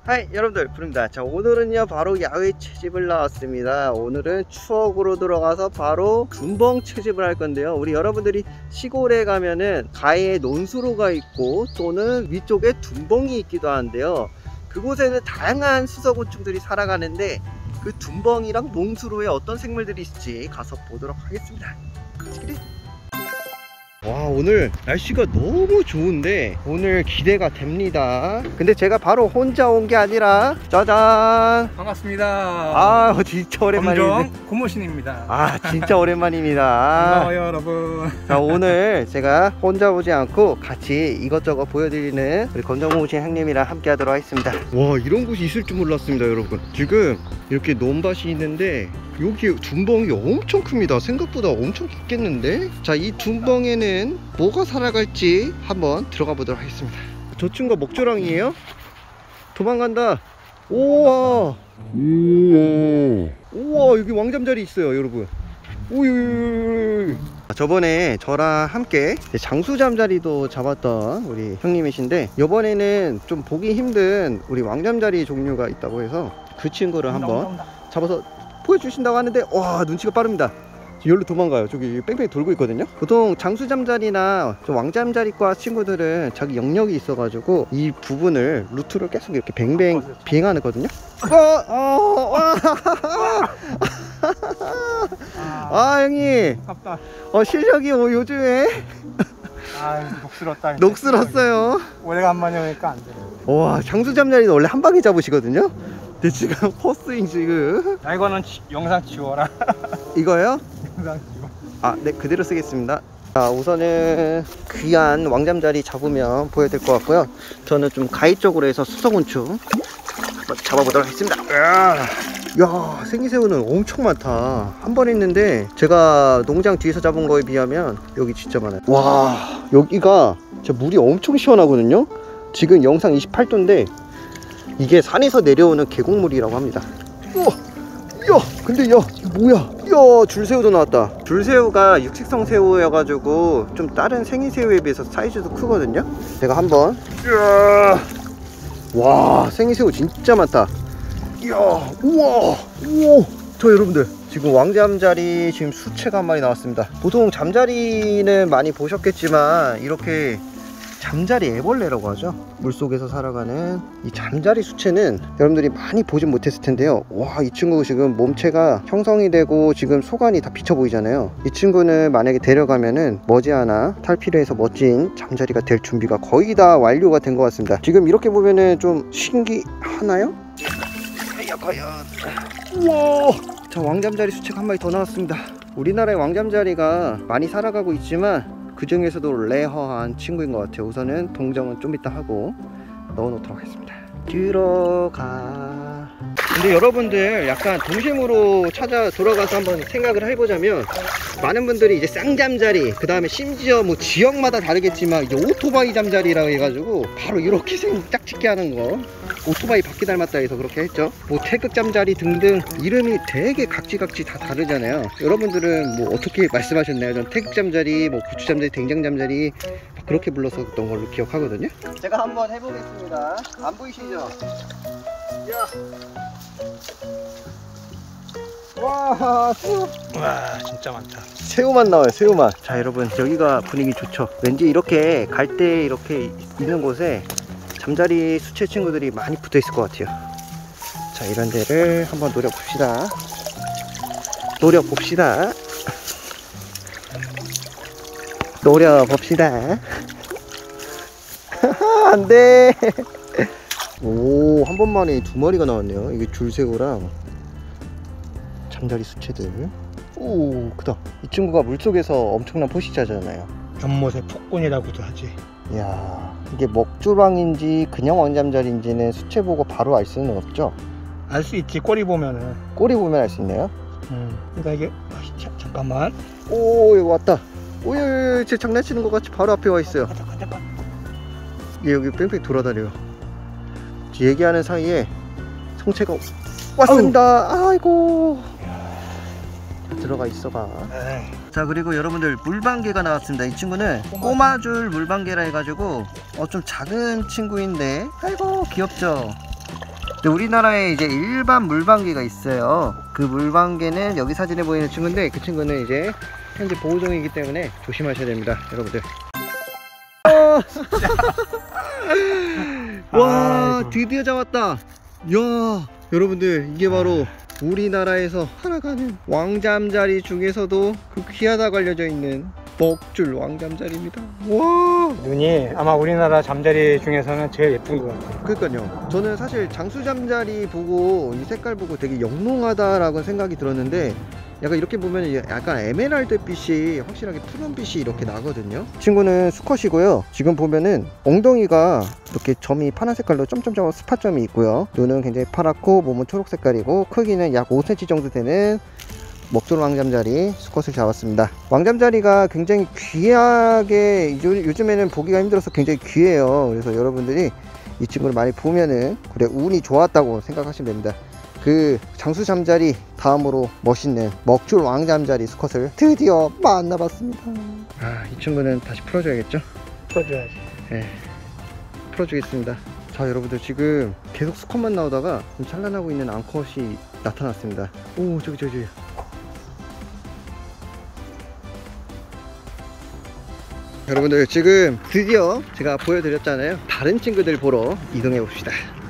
하이 여러분들 부릅니다. 자, 오늘은요 바로 야외 채집을 나왔습니다. 오늘은 추억으로 들어가서 바로 둔벙 채집을 할 건데요. 우리 여러분들이 시골에 가면은 가에 논수로가 있고 또는 위쪽에 둔벙이 있기도 하는데요. 그곳에는 다양한 수서곤충들이 살아가는데 그 둔벙이랑 논수로에 어떤 생물들이 있을지 가서 보도록 하겠습니다. 와, 오늘 날씨가 너무 좋은데 오늘 기대가 됩니다. 근데 제가 바로 혼자 온 게 아니라 짜잔, 반갑습니다. 아 진짜 오랜만이네. 고모신입니다. 아 진짜 오랜만입니다. 반가워요 여러분. 자, 오늘 제가 혼자 오지 않고 같이 이것저것 보여드리는 우리 검정고무신 형님이랑 함께 하도록 하겠습니다. 와, 이런 곳이 있을 줄 몰랐습니다. 여러분, 지금 이렇게 논밭이 있는데 여기 둔벙이 엄청 큽니다. 생각보다 엄청 깊겠는데. 자, 이 둔벙에는 뭐가 살아갈지 한번 들어가 보도록 하겠습니다. 저 친구가 먹조랑이에요? 도망간다. 우와, 우와, 여기 왕잠자리 있어요 여러분. 오유. 저번에 저랑 함께 장수잠자리도 잡았던 우리 형님이신데, 이번에는 좀 보기 힘든 우리 왕잠자리 종류가 있다고 해서 그 친구를 한번 잡아서 보여주신다고 하는데, 와, 눈치가 빠릅니다. 여기로 도망가요. 저기 뺑뺑이 돌고 있거든요. 보통 장수잠자리나 왕잠자리과 친구들은 자기 영역이 있어가지고 이 부분을 루트를 계속 이렇게 뱅뱅 비행하는 거거든요. 아, 형님, 실력이 요즘에 녹슬었다. 녹슬었어요. 오래간만에 오니까 안 돼요. 와, 장수잠자리는 원래 한 방에 잡으시거든요. 근데 지금 퍼스윙 지금. 야, 이거는 영상 지워라. 이거요? 영상 지워. 아, 네, 그대로 쓰겠습니다. 자, 우선은 귀한 왕잠자리 잡으면 보여드릴 것 같고요. 저는 좀 가위 쪽으로 해서 수서곤충 한번 잡아보도록 하겠습니다. 야, 생이새우는 엄청 많다. 한 번 했는데 제가 농장 뒤에서 잡은 거에 비하면 여기 진짜 많아요. 와, 여기가 진짜 물이 엄청 시원하거든요. 지금 영상 28도인데 이게 산에서 내려오는 계곡물이라고 합니다. 우와, 야, 근데 야, 이거 뭐야? 야, 줄새우도 나왔다. 줄새우가 육식성 새우여가지고 좀 다른 생이새우에 비해서 사이즈도 크거든요. 제가 한번, 와, 생이새우 진짜 많다. 이야, 우와, 우와. 저 여러분들, 지금 왕잠자리 지금 수채가 한 마리 나왔습니다. 보통 잠자리는 많이 보셨겠지만 이렇게 잠자리 애벌레라고 하죠. 물속에서 살아가는 이 잠자리 수채는 여러분들이 많이 보진 못했을 텐데요. 와, 이 친구 지금 몸체가 형성이 되고 지금 속안이 다 비쳐 보이잖아요. 이 친구는 만약에 데려가면은 머지않아 탈피를 해서 멋진 잠자리가 될 준비가 거의 다 완료가 된 것 같습니다. 지금 이렇게 보면은 좀 신기하나요? 과연. 우와, 자, 왕잠자리 수채가 한 마리 더 나왔습니다. 우리나라의 왕잠자리가 많이 살아가고 있지만 그 중에서도 레어한 친구인 것 같아요. 우선은 동정은 좀 이따 하고 넣어 놓도록 하겠습니다. 들어가. 근데 여러분들 약간 동심으로 찾아 돌아가서 한번 생각을 해보자면, 많은 분들이 이제 쌍잠자리, 그 다음에 심지어 뭐 지역마다 다르겠지만 이제 오토바이 잠자리라고 해가지고 바로 이렇게 짝짓기 하는 거, 오토바이 바퀴 닮았다 해서 그렇게 했죠. 뭐 태극 잠자리 등등 이름이 되게 각지각지 다 다르잖아요. 여러분들은 뭐 어떻게 말씀하셨나요? 전 태극 잠자리, 뭐 고추 잠자리, 된장 잠자리 그렇게 불렀었던 걸로 기억하거든요. 제가 한번 해보겠습니다. 안 보이시죠? 야. 와, 새우. 와, 진짜 많다. 새우만 나와요, 새우만. 자, 여러분, 여기가 분위기 좋죠. 왠지 이렇게 갈대 이렇게 있는 곳에 잠자리 수채 친구들이 많이 붙어 있을 것 같아요. 자, 이런 데를 한번 노려봅시다. 노려봅시다. 노려봅시다. 안돼. 오, 한 번만에 두 마리가 나왔네요. 이게 줄새우랑 잠자리 수채들. 오, 크다. 이 친구가 물속에서 엄청난 포식자잖아요. 연못의 폭군이라고도 하지. 이야, 이게 먹조랑인지 그냥 왕잠자리인지는 수채 보고 바로 알 수는 없죠? 알 수 있지, 꼬리 보면은. 꼬리 보면 알 수 있네요. 그러니까 이게 잠깐만. 오, 여기 왔다. 오, 제 장난치는 것 같이 바로 앞에 와 있어요. 잠깐. 얘 여기 뺑뺑 돌아다녀요. 얘기하는 사이에 성체가 왔습니다. 아이고, 들어가 있어봐. 자, 그리고 여러분들 물방개가 나왔습니다. 이 친구는 꼬마줄 물방개라 해가지고 좀 작은 친구인데, 아이고 귀엽죠. 근데 우리나라에 이제 일반 물방개가 있어요. 그 물방개는 여기 사진에 보이는 친구인데, 그 친구는 이제 현재 보호 중이기 때문에 조심하셔야 됩니다, 여러분들. 와, 아이고. 드디어 잡았다. 이야, 여러분들, 이게 바로 우리나라에서 살아가는 왕잠자리 중에서도 그 귀하다고 알려져 있는 먹줄 왕잠자리입니다. 와, 눈이 아마 우리나라 잠자리 중에서는 제일 예쁜 것 같아요. 그러니까요. 저는 사실 장수잠자리 보고 이 색깔 보고 되게 영롱하다라고 생각이 들었는데, 약간 이렇게 보면 약간 에메랄드 빛이 확실하게 푸른 빛이 이렇게 나거든요. 친구는 수컷이고요. 지금 보면은 엉덩이가 이렇게 점이 파란 색깔로 점점점 스팟점이 있고요. 눈은 굉장히 파랗고 몸은 초록 색깔이고, 크기는 약 5cm 정도 되는 먹줄 왕잠자리 수컷을 잡았습니다. 왕잠자리가 굉장히 귀하게 요즘에는 보기가 힘들어서 굉장히 귀해요. 그래서 여러분들이 이 친구를 많이 보면은 그래 운이 좋았다고 생각하시면 됩니다. 그 장수잠자리 다음으로 멋있는 먹줄 왕잠자리 수컷을 드디어 만나봤습니다. 이 친구는 다시 풀어줘야겠죠? 풀어줘야지. 네, 풀어주겠습니다. 자, 여러분들, 지금 계속 수컷만 나오다가 좀 찬란하고 있는 암컷이 나타났습니다. 오, 저기. 여러분들, 지금 드디어 제가 보여드렸잖아요. 다른 친구들 보러 이동해 봅시다.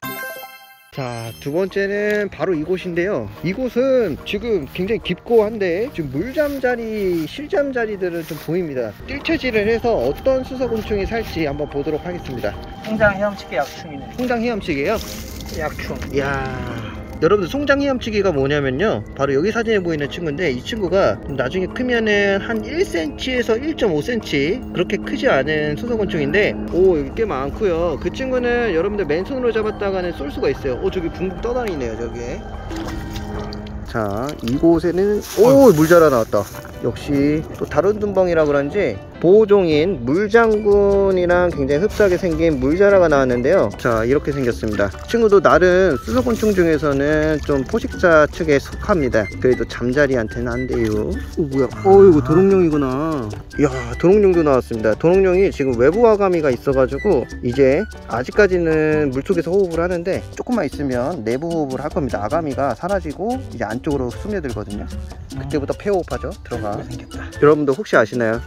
자, 두 번째는 바로 이곳인데요. 이곳은 지금 굉장히 깊고 한데 지금 물잠자리, 실잠자리들은 좀 보입니다. 뜰채질을 해서 어떤 수서곤충이 살지 한번 보도록 하겠습니다. 홍장 헤엄치기 약충이네. 송장 헤엄치기예요? 약충. 이야, 여러분들, 송장 헤엄치기가 뭐냐면요, 바로 여기 사진에 보이는 친구인데, 이 친구가 나중에 크면은 한 1cm에서 1.5cm 그렇게 크지 않은 수서곤충인데, 오, 여기 꽤 많고요. 그 친구는 여러분들 맨손으로 잡았다가는 쏠 수가 있어요. 오, 저기 붕붕 떠다니네요, 저기에. 자, 이곳에는 오, 물자라 나왔다. 역시 또 다른 둔벙이라 그런지 보호종인 물장군이랑 굉장히 흡사하게 생긴 물자라가 나왔는데요. 자, 이렇게 생겼습니다. 친구도 나름 수서곤충 중에서는 좀 포식자 측에 속합니다. 그래도 잠자리한테는 안 돼요. 오, 뭐야? 이거 도롱뇽이구나. 이야, 도롱뇽도 나왔습니다. 도롱뇽이 지금 외부 아가미가 있어가지고 이제 아직까지는 물속에서 호흡을 하는데, 조금만 있으면 내부 호흡을 할 겁니다. 아가미가 사라지고 이제 안쪽으로 스며들거든요. 그때부터 폐호흡하죠. 들어가. 생겼다. 여러분도 혹시 아시나요?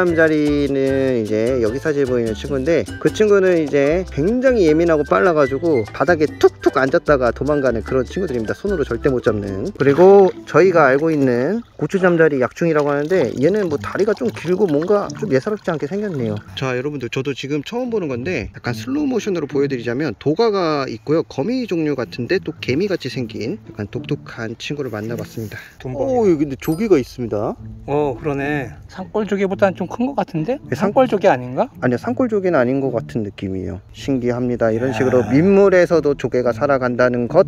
밀잠자리는 이제 여기 사진에 보이는 친구인데, 그 친구는 이제 굉장히 예민하고 빨라가지고 바닥에 툭툭 앉았다가 도망가는 그런 친구들입니다. 손으로 절대 못 잡는. 그리고 저희가 알고 있는 고추잠자리 약충이라고 하는데, 얘는 뭐 다리가 좀 길고 뭔가 좀 예사롭지 않게 생겼네요. 자, 여러분들, 저도 지금 처음 보는 건데 약간 슬로우 모션으로 보여드리자면 도가가 있고요. 거미 종류 같은데 또 개미같이 생긴 약간 독특한 친구를 만나봤습니다. 둔벙이. 여기 근데 조개가 있습니다. 그러네. 산골조개보다는 좀 큰 것 같은데? 네, 산골조개 아닌가? 아니요, 산골조개는 아닌 것 같은 느낌이에요. 신기합니다. 이런 식으로 민물에서도 조개가 살아간다는 것.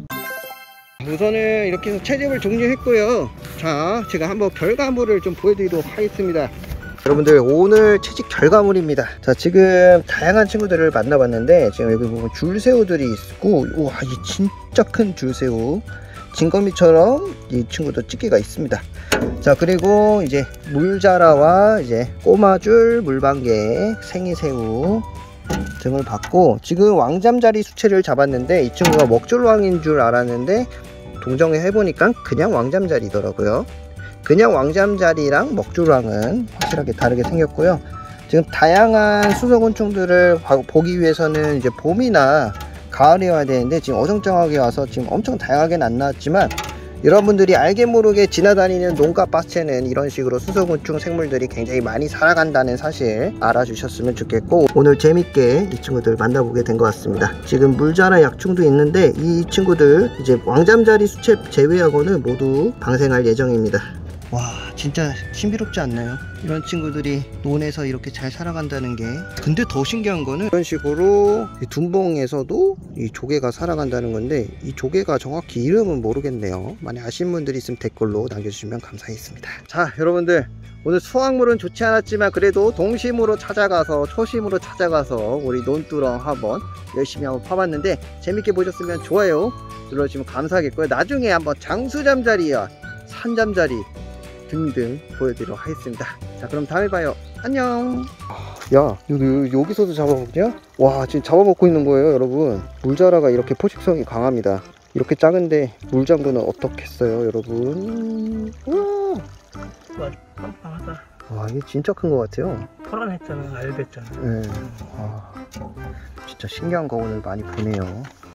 우선은 이렇게 해서 채집을 종료했고요. 자, 제가 한번 결과물을 좀 보여드리도록 하겠습니다. 여러분들, 오늘 채집 결과물입니다. 자, 지금 다양한 친구들을 만나봤는데, 지금 여기 보면 줄새우들이 있고, 우와, 이 진짜 큰 줄새우, 진거미처럼 이 친구도 찌개가 있습니다. 자, 그리고 이제 물자라와 이제 꼬마줄, 물방개, 생이새우 등을 봤고, 지금 왕잠자리 수채를 잡았는데 이 친구가 먹줄왕인 줄 알았는데 동정을 해보니까 그냥 왕잠자리더라고요. 그냥 왕잠자리랑 먹줄왕은 확실하게 다르게 생겼고요. 지금 다양한 수서곤충들을 보기 위해서는 이제 봄이나 가을에 와야 되는데, 지금 어정쩡하게 와서 지금 엄청 다양하게는 안 나왔지만, 여러분들이 알게 모르게 지나다니는 농가밭에는 이런 식으로 수서곤충 생물들이 굉장히 많이 살아간다는 사실 알아주셨으면 좋겠고, 오늘 재밌게 이 친구들 만나보게 된 것 같습니다. 지금 물자라 약충도 있는데 이 친구들 이제 왕잠자리 수채 제외하고는 모두 방생할 예정입니다. 와, 진짜 신비롭지 않나요? 이런 친구들이 논에서 이렇게 잘 살아간다는 게. 근데 더 신기한 거는 이런 식으로 이 둔벙에서도 이 조개가 살아간다는 건데, 이 조개가 정확히 이름은 모르겠네요. 만약 아시는 분들이 있으면 댓글로 남겨주시면 감사하겠습니다. 자, 여러분들, 오늘 수확물은 좋지 않았지만 그래도 동심으로 찾아가서, 초심으로 찾아가서 우리 논두렁 한번 열심히 한번 파봤는데, 재밌게 보셨으면 좋아요 눌러주시면 감사하겠고요. 나중에 한번 장수잠자리야, 산잠자리 등등 보여드리도록 하겠습니다. 자, 그럼 다음에 봐요. 안녕. 야, 여기서도 잡아먹냐? 와, 지금 잡아먹고 있는 거예요, 여러분. 물자라가 이렇게 포식성이 강합니다. 이렇게 작은데 물장군은 어떻겠어요, 여러분? 우와. 와, 빵빵하다. 와, 이게 진짜 큰 것 같아요. 포란했잖아, 알됐잖아. 네. 아, 진짜 신기한 거 오늘 많이 보네요.